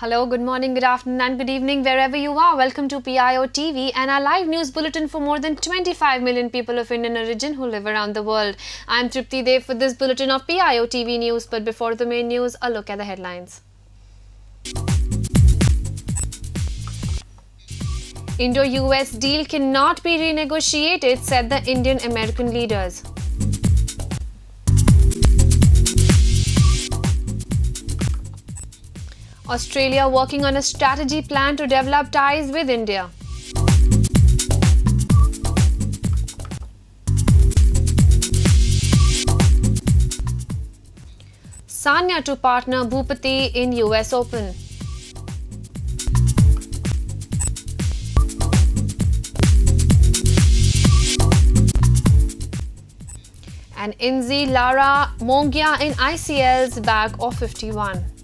Hello, good morning, good afternoon and good evening wherever you are. Welcome to PIO TV and our live news bulletin for more than 25 million people of Indian origin who live around the world. I'm Tripti Dev for this bulletin of PIO TV news, but before the main news, a look at the headlines. Indo-US deal cannot be renegotiated, said the Indian-American leaders. Australia working on a strategy plan to develop ties with India. Sanya to partner Bhupati in US Open. And Inzi Lara Mongia in ICL's bag of 51.